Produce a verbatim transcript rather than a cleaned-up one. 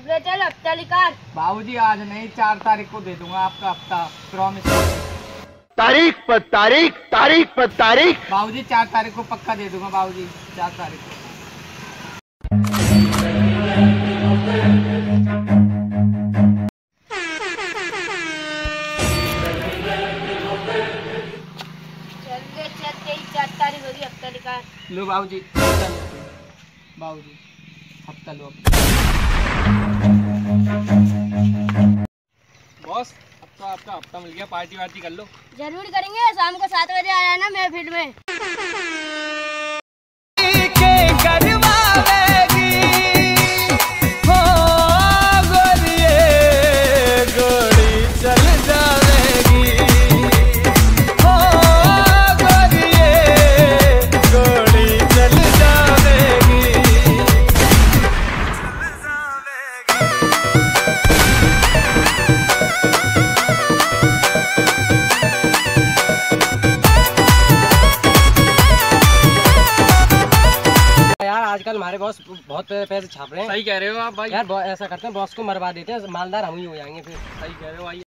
ले चल हफ्ता निकाल। बाबूजी आज नहीं, चार तारीख को दे दूंगा आपका हफ्ता, प्रॉमिस। तारीख पर तारीख, तारीख पर तारीख। बाबूजी चार तारीख को पक्का दे दूंगा बाबूजी, चार तारीख को। चल ले चल, तेईस चार तारीख होगी, हफ्ता निकाल। लो बाबूजी, हफ्ता लो बाबूजी, हफ्ता लो। बॉस अब तो आपका हफ्ता मिल गया, पार्टी वार्टी कर लो। जरूर करेंगे, शाम को सात बजे आया ना महफिल में। आजकल हमारे बॉस बहुत पैसे छाप रहे हैं। सही कह रहे हो आप भाई। यार ऐसा करते हैं, बॉस को मरवा देते हैं, मालदार हम ही हो जाएंगे फिर। सही कह रहे हो भाई।